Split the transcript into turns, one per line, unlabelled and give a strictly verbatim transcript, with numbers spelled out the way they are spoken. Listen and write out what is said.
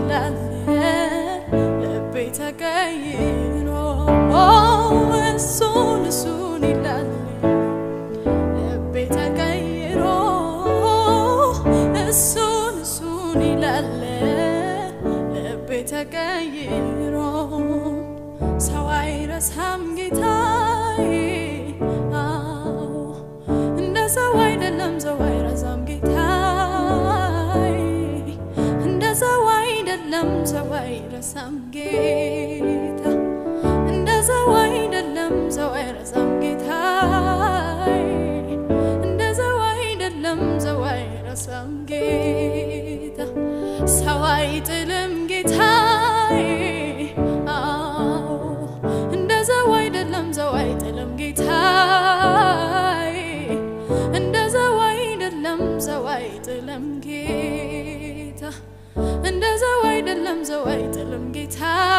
ይላል ልቤ ተቀይሮ እሱን እሱን ይላል ልቤ ተቀይሮ እሱን እሱን ይላል ልቤ ተቀይሮ ሰው አይረሳም ጌታዬ አዎ እንደ ሰው አይደለም ሰው አይረሳም ጌታዬ እንደ ሰው አይደለም ሰው አይረሳም ጌታ እንደ ሰው አይደለም ሰው አይረሳም ጌታዬ እንደ ሰው አይደለም ሰው አይረሳም ጌታ ሰው አይጥልም ጌታዬ አዎ እንደ ሰው አይደለም ሰው አይጥልም ጌታዬ እንደ ሰው አይደለም ሰው አይጥልም ጌታ እንደ ሰው አይደለም ሰው አይጥልም ጌታ